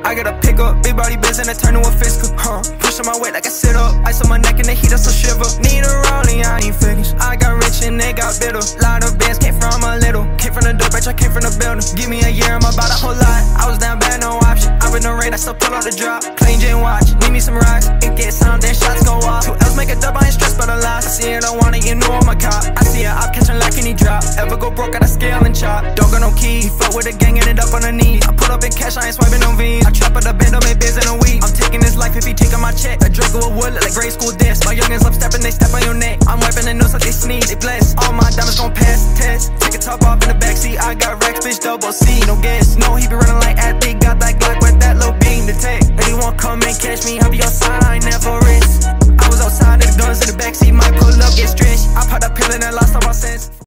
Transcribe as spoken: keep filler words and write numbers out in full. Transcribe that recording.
I gotta pick up, big body biz and I turn to a physical. Huh, pushing my weight like I sit up. Ice on my neck and the heat up so shiver. Need a rolling, I ain't finished. I got rich and they got bitter. Lot of bands came from a little. Came from the dirt, bitch, I came from the building. Give me a year, I'm about a whole lot. I was down bad, no option. I in the rain, I still pull out the drop. Clean gin watch, need me some rocks. It get some, then shots go off. Two L's make a dub, I ain't stressed by the loss. I see it, I want it, you know I'm a cop. I see it, I'm catching like any drop. Ever go broke, got a scale and chop. Don't got no key, fuck with the gang, ended up on the knees. I put up in cash, I ain't swiping no V's. I trap at the band, I made biz in a week. I'm taking this life if he taking my check. A Draco of wood, look like grade school disc. My youngins up stepping, they step on your neck. I'm wiping the nose like they sneeze, they bless. All my diamonds gon' pass the test.